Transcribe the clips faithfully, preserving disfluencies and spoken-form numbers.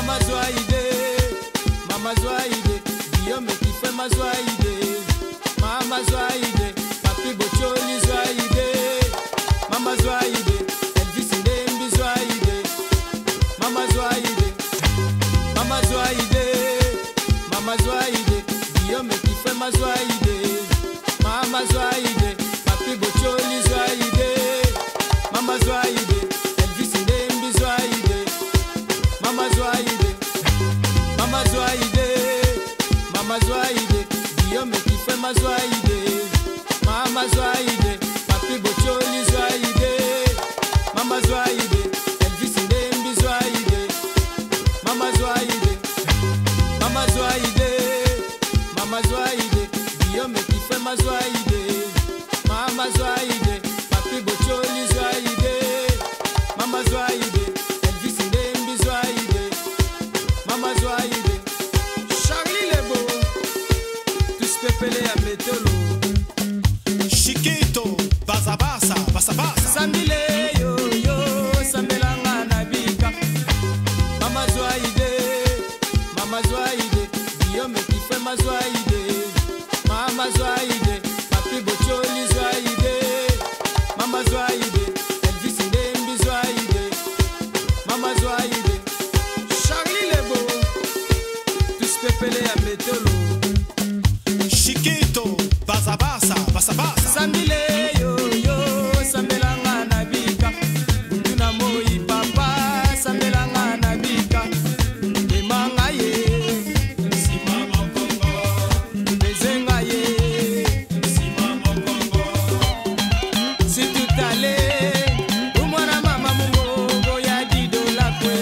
Mama Zwaide, Mama Zwaide, Guillaume qui fait ma Zwaide. Mama Zwaide, Papi Bocholi Zwaide. Mama Zwaide, Elvis Ndembi Zwaide. Mama Zwaide, Mama Zwaide, Mama Zwaide, Guillaume qui fait ma Zwaide. Mama Zwaide, Papi Bocholi Zwaide. Mama Zwaide, Elvis Ndembi Zwaide. Mama Zwaide, Mama Zwaide, Mama Zwaide, Guillaume qui fait ma Zwaide. Mama Zwaide, Papi Bocholi Zwaide. Mama Zwaide, Elvis Ndembi Zwaide. Mama Zwaide, Mama Zwaide, Mama Zwaide, Guillaume qui fait ma Zwaide. Mama Zwaide, Papi Bocholi Zwaide. Mama Zwaide, Elvis Ndembi Zwaide. Mama Zwaide, Charlie Lebo, tous pepele ya metolo. Chiquito, basa basa, basa basa. Sambile yo yo, sambelanga na bika. Mama Zwaide, Mama Zwaide, Guillaume qui fait ma Zwaide. Mama Zwaide, Papi Bocholi Zwaide. Mama Zwaide, Elvis Ndembi Zwaide. Mama Zwaide, Charlie Lebo, tous pepele ya metolo. Chiquito, basa basa, basa basa. Sambile yo yo, sambelanga na bika. Tuna moi papa, sambelanga na bika. Emanga ye, Sima mokongo, bezenga ye. sima mokongo. Si tout allait, umwana mama mungo ya dido la kwe.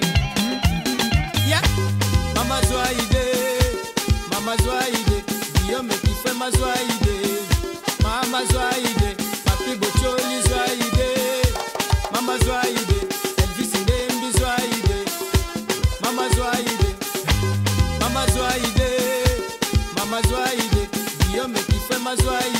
Ya, Mama Zwaide, Mama Zwaide, Guillaume qui fait ma Zwaide. Mama Zwaide, Papi Bocholi Zwaide. Mama Zwaide, Elvis Ndembi Zwaide. Mama Zwaide, Mama Zwaide, Mama Zwaide, Guillaume qui fait ma Zwaide.